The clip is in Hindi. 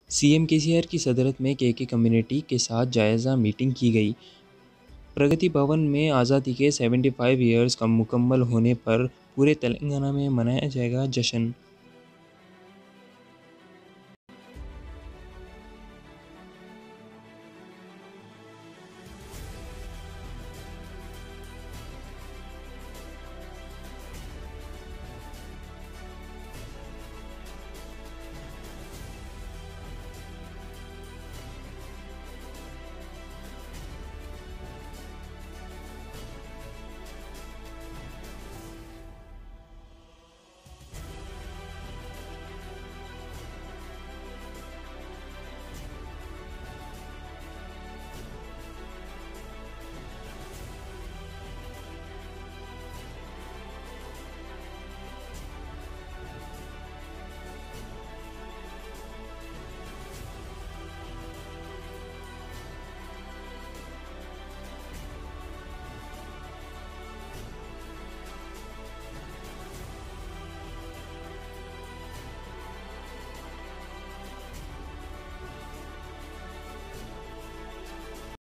सीएम केसीआर की सदरत में केके कम्युनिटी के साथ जायज़ा मीटिंग की गई। प्रगति भवन में आज़ादी के 75 ईयर्स का मुकम्मल होने पर पूरे तेलंगाना में मनाया जाएगा जश्न।